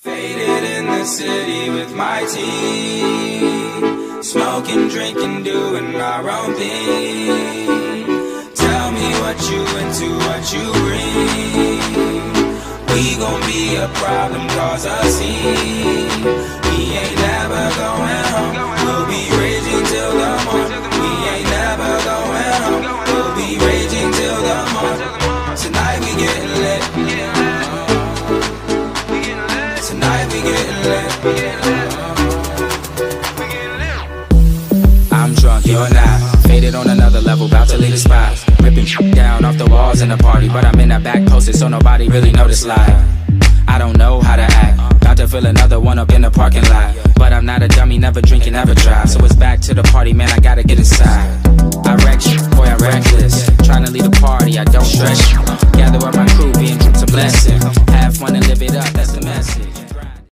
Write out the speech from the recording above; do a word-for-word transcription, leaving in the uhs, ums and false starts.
Faded in the city with my team, smoking, drinking, doing our own thing. Tell me what you into, what you bring. We gon' be a problem, cause a scene. We ain't never going home. We'll be raging till the morning. We ain't never going home. We'll be raging till the morning. Tonight we getting lit. Tonight we getting lit. I'm drunk, you're not. Faded on another level, about to leave the spot. Ripping down off the walls in the party, but I'm in that back posted so nobody really noticed live. I don't know how to act, about to fill another one up in the parking lot. But I'm not a dummy, never drinking, never drive. So it's back to the party, man, I gotta get inside. I wreck shit, boy, I'm reckless. Trying to lead a party, I don't stress.